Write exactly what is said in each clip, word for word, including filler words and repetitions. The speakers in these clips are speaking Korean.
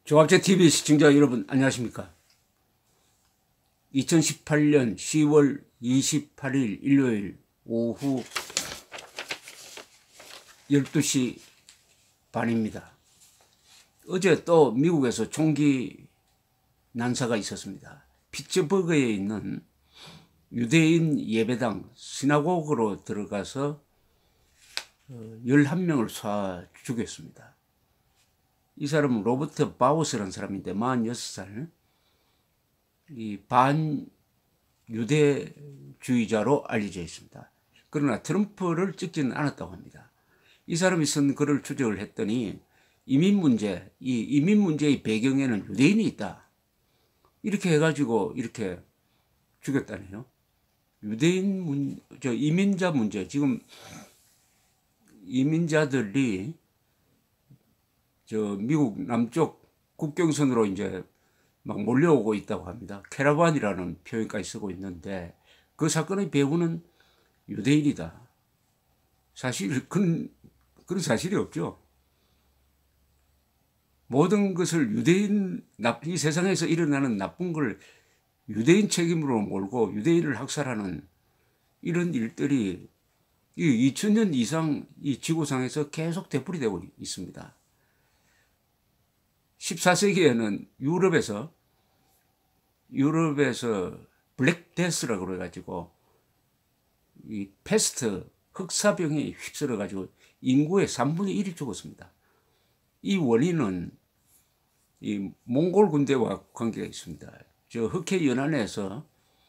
조합제티비 시청자 여러분 안녕하십니까. 이천십팔년 시월 이십팔일 일요일 오후 열두시 반입니다. 어제 또 미국에서 총기 난사가 있었습니다. 피츠버그에 있는 유대인 예배당 시나고그로 들어가서 열한 명을 쏴 죽였습니다. 이 사람은 로버트 바우스라는 사람인데 마흔여섯 살, 이 반유대주의자로 알려져 있습니다. 그러나 트럼프를 찍지는 않았다고 합니다. 이 사람이 쓴 글을 추적을 했더니 이민 문제, 이 이민 문제의 배경에는 유대인이 있다, 이렇게 해가지고 이렇게 죽였다네요. 유대인 문, 저 이민자 문제, 지금 이민자들이 저 미국 남쪽 국경선으로 이제 막 몰려오고 있다고 합니다. 캐러반이라는 표현까지 쓰고 있는데 그 사건의 배후는 유대인이다. 사실 그런, 그런 사실이 없죠. 모든 것을 유대인, 이 세상에서 일어나는 나쁜 걸 유대인 책임으로 몰고 유대인을 학살하는 이런 일들이 이 이천 년 이상 이 지구상에서 계속 되풀이되고 있습니다. 십사 세기에는 유럽에서 유럽에서 블랙데스라고 그래가지고 이 패스트 흑사병이 휩쓸어가지고 인구의 삼분의 일이 죽었습니다. 이 원인은 이 몽골 군대와 관계가 있습니다. 저 흑해 연안에서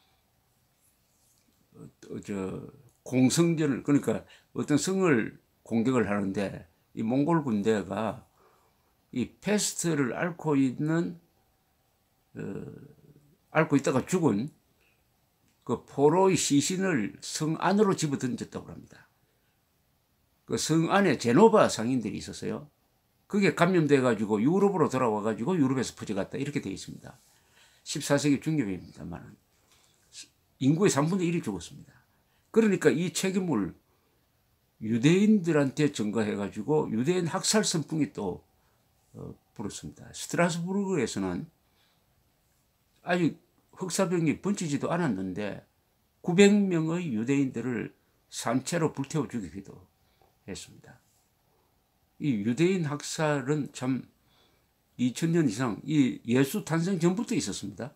저 공성전을, 그러니까 어떤 성을 공격을 하는데 이 몽골 군대가 이 패스트를 앓고 있는, 어, 앓고 있다가 죽은 그 포로의 시신을 성 안으로 집어 던졌다고 합니다. 그 성 안에 제노바 상인들이 있었어요. 그게 감염돼가지고 유럽으로 돌아와가지고 유럽에서 퍼져갔다, 이렇게 되어 있습니다. 십사 세기 중엽입니다만 인구의 삼분의 일이 죽었습니다. 그러니까 이 책임을 유대인들한테 전가해가지고 유대인 학살 선풍이 또 어, 불었습니다. 스트라스부르크에서는 아직 흑사병이 번지지도 않았는데 구백 명의 유대인들을 산채로 불태워 죽이기도 했습니다. 이 유대인 학살은 참 이천 년 이상, 이 예수 탄생 전부터 있었습니다.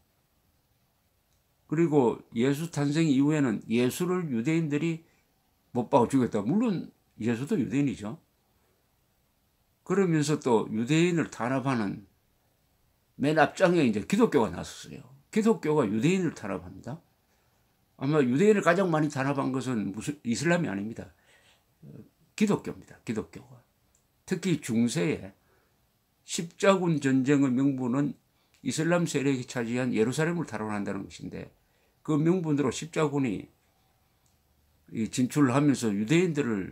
그리고 예수 탄생 이후에는 예수를 유대인들이 못 박아 죽였다. 물론 예수도 유대인이죠. 그러면서 또 유대인을 탄압하는 맨 앞장에 이제 기독교가 나섰어요. 기독교가 유대인을 탄압합니다. 아마 유대인을 가장 많이 탄압한 것은 무슨 이슬람이 아닙니다. 기독교입니다. 기독교가. 특히 중세에 십자군 전쟁의 명분은 이슬람 세력이 차지한 예루살렘을 탈환한다는 것인데 그 명분으로 십자군이 진출을 하면서 유대인들을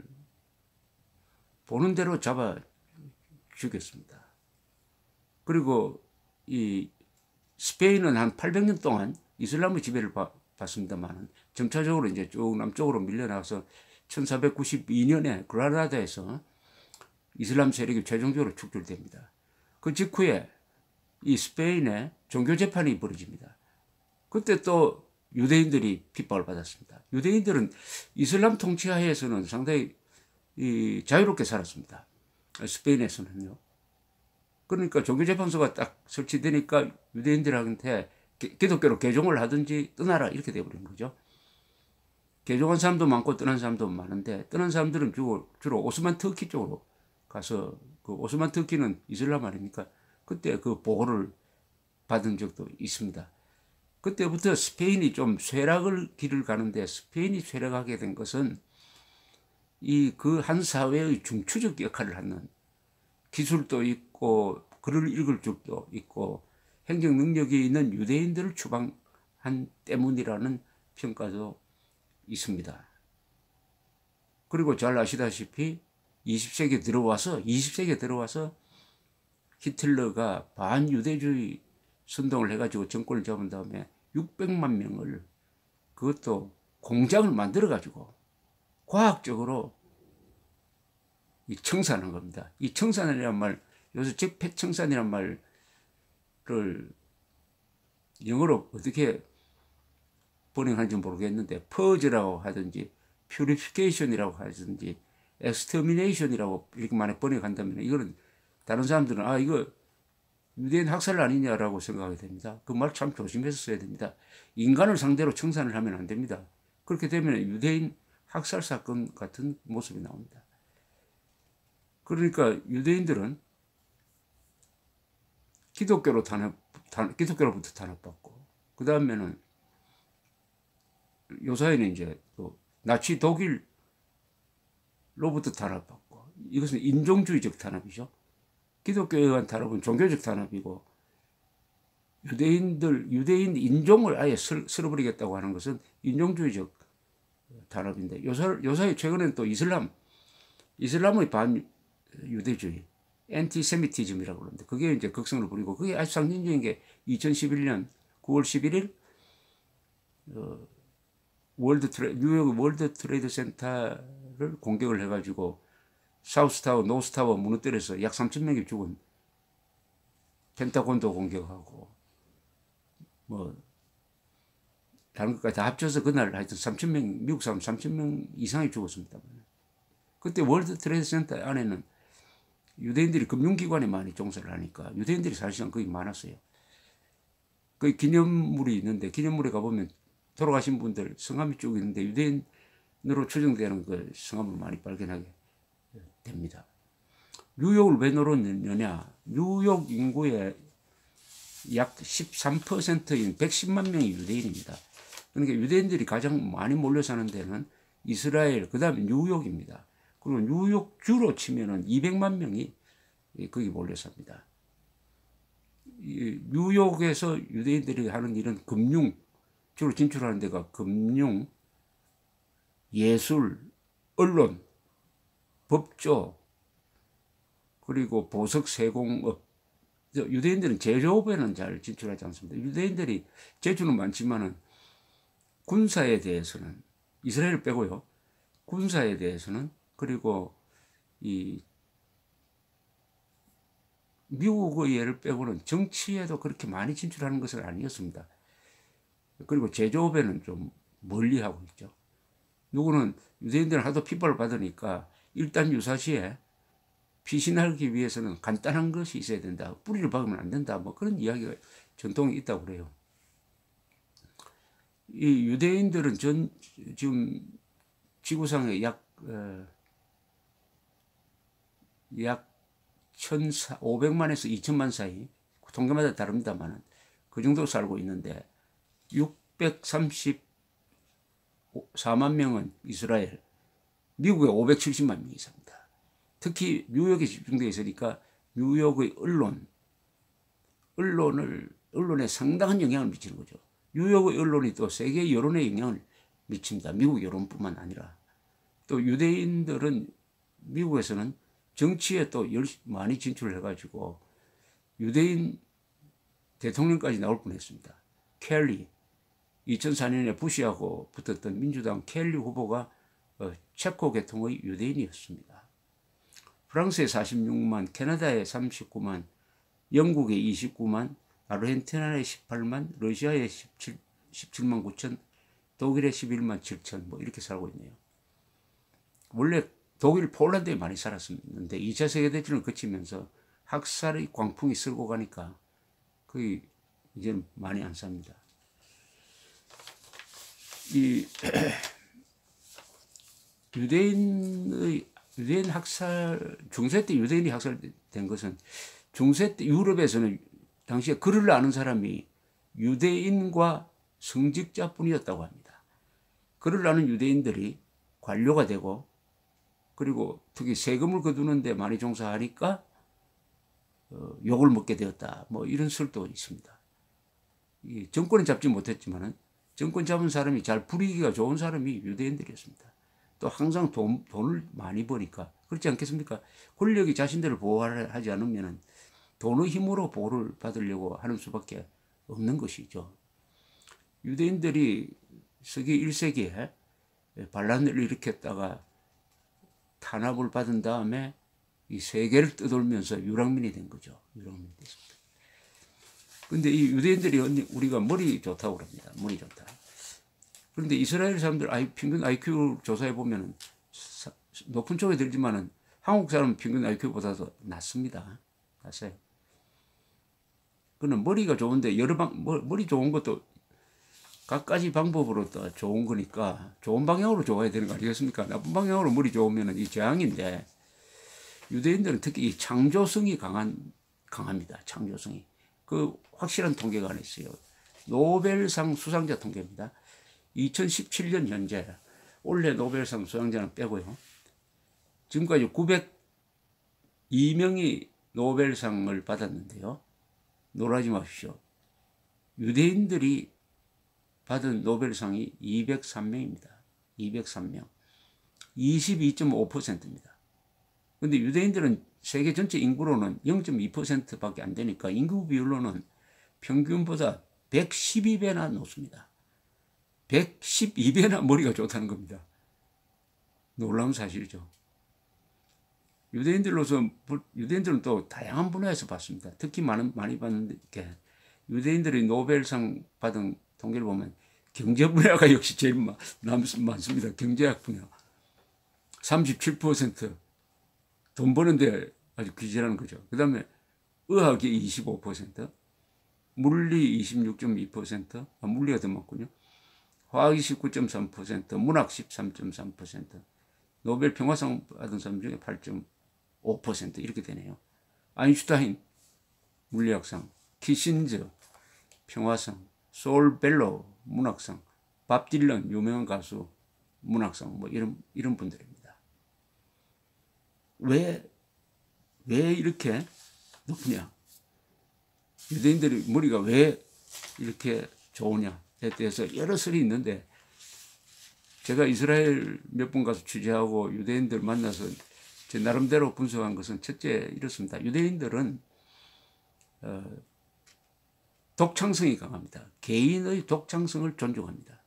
보는 대로 잡아 죽였습니다. 그리고 이 스페인은 한 팔백 년 동안 이슬람의 지배를 받습니다만 점차적으로 이제 쭉 남쪽으로 밀려나가서 천사백구십이 년에 그라나다에서 이슬람 세력이 최종적으로 축출됩니다. 그 직후에 이 스페인에 종교 재판이 벌어집니다. 그때 또 유대인들이 핍박을 받았습니다. 유대인들은 이슬람 통치하에서는 상당히 이 자유롭게 살았습니다. 스페인에서는요. 그러니까 종교재판소가 딱 설치되니까 유대인들한테 기독교로 개종을 하든지 떠나라, 이렇게 돼버린 거죠. 개종한 사람도 많고 떠난 사람도 많은데 떠난 사람들은 주로, 주로 오스만 터키 쪽으로 가서, 그 오스만 터키는 이슬람 아닙니까? 그때 그 보호를 받은 적도 있습니다. 그때부터 스페인이 좀 쇠락을 길을 가는데 스페인이 쇠락하게 된 것은 이 그 한 사회의 중추적 역할을 하는, 기술도 있고 글을 읽을 줄도 있고 행정 능력이 있는 유대인들을 추방한 때문이라는 평가도 있습니다. 그리고 잘 아시다시피 이십 세기에 들어와서 이십 세기에 들어와서 히틀러가 반유대주의 선동을 해가지고 정권을 잡은 다음에 육백만 명을, 그것도 공장을 만들어가지고 과학적으로 이 청산한 겁니다. 이 청산이라는 말 요새 적폐청산이란 말을 영어로 어떻게 번역하는지 모르겠는데 퍼즈라고 하든지 퓨리피케이션이라고 하든지 엑스터미네이션이라고 이렇게 많이 번역한다면 이거는 다른 사람들은 아 이거 유대인 학살 아니냐라고 생각하게 됩니다. 그 말 참 조심해서 써야 됩니다. 인간을 상대로 청산을 하면 안 됩니다. 그렇게 되면 유대인 학살 사건 같은 모습이 나옵니다. 그러니까 유대인들은 기독교로 탄압, 탄, 기독교로부터 탄압받고 그 다음에는 요사이는 이제 또 나치 독일로부터 탄압받고 이것은 인종주의적 탄압이죠. 기독교에 의한 탄압은 종교적 탄압이고 유대인들 유대인 인종을 아예 쓸, 쓸어버리겠다고 하는 것은 인종주의적 탄압인데 요사, 요사이 최근에는 또 이슬람 이슬람의 반유대주의 엔티세미티즘이라고 그러는데 그게 이제 극성을 부리고 그게 아주 상징적인 게 이천십일 년 구월 십일일 어, 월드 트레, 뉴욕 월드 트레이드 센터를 공격을 해가지고 사우스타워, 노스타워 무너뜨려서 약 삼천 명이 죽은 펜타곤도 공격하고 뭐 다른 것까지 다 합쳐서 그날 하여튼 삼천 명, 미국 사람 삼천 명 이상이 죽었습니다. 그때 월드 트레이드 센터 안에는 유대인들이 금융기관에 많이 종사를 하니까 유대인들이 사실상 거의 많았어요. 그 기념물이 있는데 기념물에 가보면 돌아가신 분들 성함이 쭉 있는데 유대인으로 추정되는 그 성함을 많이 발견하게 됩니다. 뉴욕을 왜 노렸느냐? 뉴욕 인구의 약 십삼 퍼센트인 백십만 명이 유대인입니다. 그러니까 유대인들이 가장 많이 몰려 사는 데는 이스라엘, 그 다음에 뉴욕입니다. 그리고 뉴욕 주로 치면은 이백만 명이 거기 몰려 삽니다. 뉴욕에서 유대인들이 하는 일은 금융, 주로 진출하는 데가 금융, 예술, 언론, 법조, 그리고 보석 세공업. 유대인들은 제조업에는 잘 진출하지 않습니다. 유대인들이 재주는 많지만은 군사에 대해서는 이스라엘 빼고요. 군사에 대해서는 그리고 이 미국의 예를 빼고는 정치에도 그렇게 많이 진출하는 것은 아니었습니다. 그리고 제조업에는 좀 멀리하고 있죠. 누구는 유대인들은 하도 핍박을 받으니까 일단 유사시에 피신하기 위해서는 간단한 것이 있어야 된다. 뿌리를 박으면 안 된다. 뭐 그런 이야기가 전통이 있다고 그래요. 이 유대인들은 전 지금 지구상에 약, 어, 약 천오백만에서 이천만 사이, 통계마다 다릅니다만 그 정도 살고 있는데 육백삼십사만 명은 이스라엘, 미국에 오백칠십만 명이 삽니다. 특히 뉴욕에 집중되어 있으니까 뉴욕의 언론, 언론을, 언론에 상당한 영향을 미치는 거죠. 뉴욕의 언론이 또 세계 여론에 영향을 미칩니다. 미국 여론뿐만 아니라. 또 유대인들은 미국에서는 정치에 또 많이 진출을 해가지고 유대인 대통령까지 나올 뻔했습니다. 켈리, 이천사 년에 부시하고 붙었던 민주당 켈리 후보가 체코 계통의 유대인이었습니다. 프랑스에 사십육만, 캐나다에 삼십구만, 영국에 이십구만, 아르헨티나에 십팔만, 러시아에 십칠, 십칠만 구천, 독일에 십일만 칠천, 뭐 이렇게 살고 있네요. 원래 독일, 폴란드에 많이 살았었는데 이 차 세계대전을 거치면서 학살의 광풍이 쓸고 가니까 거의 이제는 많이 안 삽니다. 이 유대인의 유대인 학살, 중세 때 유대인이 학살된 것은 중세 때 유럽에서는 당시에 글을 아는 사람이 유대인과 성직자뿐이었다고 합니다. 글을 아는 유대인들이 관료가 되고 그리고 특히 세금을 거두는데 많이 종사하니까 어, 욕을 먹게 되었다. 뭐 이런 설도 있습니다. 이 정권은 잡지 못했지만은 정권 잡은 사람이 잘 부리기가 좋은 사람이 유대인들이었습니다. 또 항상 돈, 돈을 많이 버니까 그렇지 않겠습니까? 권력이 자신들을 보호하지 않으면 돈의 힘으로 보호를 받으려고 하는 수밖에 없는 것이죠. 유대인들이 서기 일 세기에 반란을 일으켰다가 탄압을 받은 다음에 이 세계를 떠돌면서 유랑민이 된 거죠. 유랑민이 됐습니다. 그런데 이 유대인들이 우리가 머리 좋다고 그럽니다. 머리 좋다. 그런데 이스라엘 사람들 아이, 평균 아이큐 조사해 보면 높은 쪽에 들지만은 한국 사람 평균 아이큐보다도 낮습니다. 낮아요. 그는 머리가 좋은데 여러 방 머리 좋은 것도 각가지 방법으로 또 좋은 거니까 좋은 방향으로 좋아야 되는 거 아니겠습니까? 나쁜 방향으로 머리 좋으면 이 재앙인데 유대인들은 특히 이 창조성이 강한 강합니다. 창조성이 그 확실한 통계가 하나 있어요. 노벨상 수상자 통계입니다. 이천십칠 년 현재 올해 노벨상 수상자는 빼고요. 지금까지 구백이 명이 노벨상을 받았는데요. 놀라지 마십시오. 유대인들이 받은 노벨상이 이백삼 명입니다. 이백삼 명. 이십이 점 오 퍼센트입니다. 그런데 유대인들은 세계 전체 인구로는 영 점 이 퍼센트밖에 안 되니까 인구 비율로는 평균보다 백십이 배나 높습니다. 백십이 배나 머리가 좋다는 겁니다. 놀라운 사실이죠. 유대인들로서, 유대인들은 또 다양한 분야에서 받습니다. 특히 많은, 많이 받는 게 유대인들이 노벨상 받은 통계를 보면 경제 분야가 역시 제일 많, 많습니다. 경제학 분야. 삼십칠 퍼센트 돈 버는데 아주 귀질하는 거죠. 그 다음에 의학이 이십오 퍼센트, 물리 이십육 점 이 퍼센트, 아, 물리가 더 많군요. 화학이 십구 점 삼 퍼센트, 문학 십삼 점 삼 퍼센트, 노벨 평화상 받은 사람 중에 팔 점 오 퍼센트 이렇게 되네요. 아인슈타인 물리학상, 키신저 평화상, 소울 벨로우 문학상, 밥 딜런 유명한 가수 문학상 뭐 이런 이런 분들입니다. 왜, 왜 이렇게 높냐? 유대인들이 머리가 왜 이렇게 좋으냐에 대해서 여러 설이 있는데 제가 이스라엘 몇 번 가서 취재하고 유대인들 만나서 제 나름대로 분석한 것은 첫째 이렇습니다. 유대인들은 어, 독창성이 강합니다. 개인의 독창성을 존중합니다.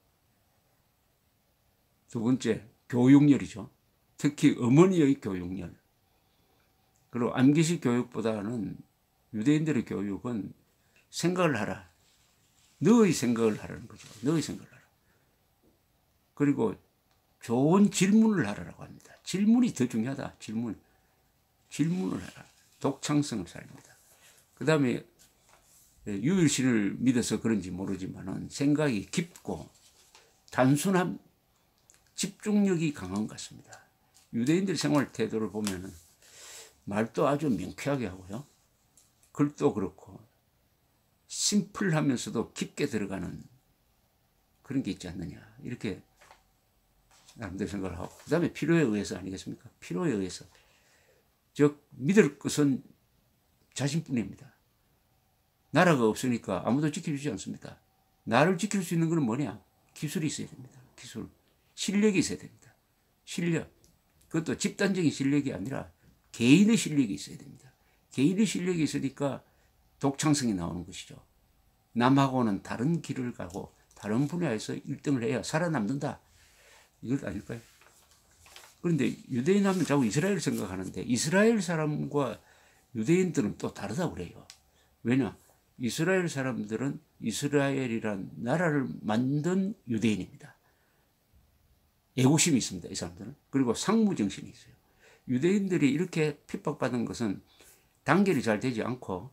두 번째, 교육열이죠. 특히 어머니의 교육열. 그리고 암기식 교육보다는 유대인들의 교육은 생각을 하라. 너의 생각을 하라는 거죠. 너의 생각을 하라. 그리고 좋은 질문을 하라고 합니다. 질문이 더 중요하다. 질문. 질문을 하라. 독창성을 살립니다. 그 다음에 유일신을 믿어서 그런지 모르지만은 생각이 깊고 단순한 집중력이 강한 것 같습니다. 유대인들 생활 태도를 보면은 말도 아주 명쾌하게 하고요. 글도 그렇고 심플하면서도 깊게 들어가는 그런 게 있지 않느냐. 이렇게 나름대로 생각을 하고 그 다음에 필요에 의해서 아니겠습니까? 필요에 의해서. 즉 믿을 것은 자신뿐입니다. 나라가 없으니까 아무도 지켜주지 않습니다. 나를 지킬 수 있는 건 뭐냐? 기술이 있어야 됩니다. 기술. 실력이 있어야 됩니다. 실력. 그것도 집단적인 실력이 아니라 개인의 실력이 있어야 됩니다. 개인의 실력이 있으니까 독창성이 나오는 것이죠. 남하고는 다른 길을 가고 다른 분야에서 일 등을 해야 살아남는다. 이것 아닐까요? 그런데 유대인 하면 자꾸 이스라엘 생각하는데 이스라엘 사람과 유대인들은 또 다르다고 그래요. 왜냐? 이스라엘 사람들은 이스라엘이란 나라를 만든 유대인입니다. 애국심이 있습니다. 이 사람들은. 그리고 상무정신이 있어요. 유대인들이 이렇게 핍박받은 것은 단결이 잘 되지 않고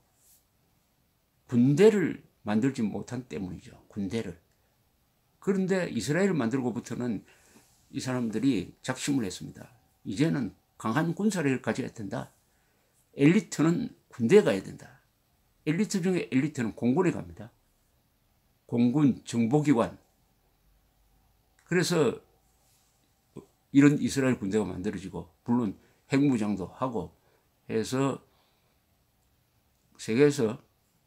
군대를 만들지 못한 때문이죠. 군대를. 그런데 이스라엘을 만들고부터는 이 사람들이 작심을 했습니다. 이제는 강한 군사력을 가져야 된다. 엘리트는 군대에 가야 된다. 엘리트 중에 엘리트는 공군에 갑니다. 공군, 정보기관. 그래서 이런 이스라엘 군대가 만들어지고 물론 핵무장도 하고 해서 세계에서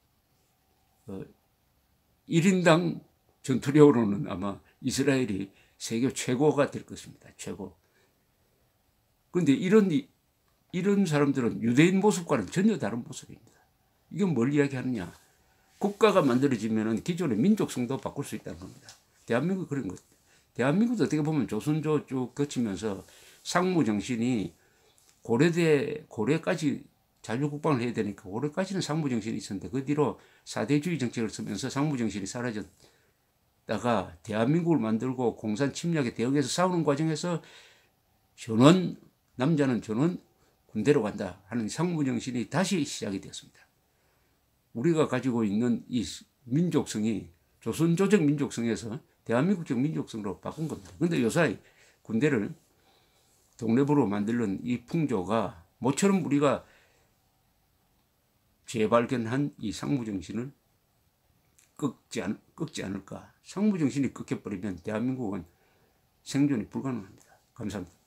일 인당 전투력으로는 아마 이스라엘이 세계 최고가 될 것입니다. 최고. 그런데 이런, 이런 사람들은 유대인 모습과는 전혀 다른 모습입니다. 이건 뭘 이야기하느냐. 국가가 만들어지면 기존의 민족성도 바꿀 수 있다는 겁니다. 대한민국 그런 것. 대한민국도 어떻게 보면 조선조 쭉 거치면서 상무정신이 고려대, 고려까지 자주국방을 해야 되니까 고려까지는 상부정신이 있었는데 그 뒤로 사대주의 정책을 쓰면서 상부정신이 사라졌다가 대한민국을 만들고 공산 침략에 대응해서 싸우는 과정에서 전원, 남자는 전원 군대로 간다 하는 상부정신이 다시 시작이 되었습니다. 우리가 가지고 있는 이 민족성이 조선조적 민족성에서 대한민국적 민족성으로 바꾼 겁니다. 그런데 요사이 군대를 독립으로 만들는 이 풍조가 모처럼 우리가 재발견한 이 상부정신을 꺾지, 않, 꺾지 않을까. 상부정신이 꺾여버리면 대한민국은 생존이 불가능합니다. 감사합니다.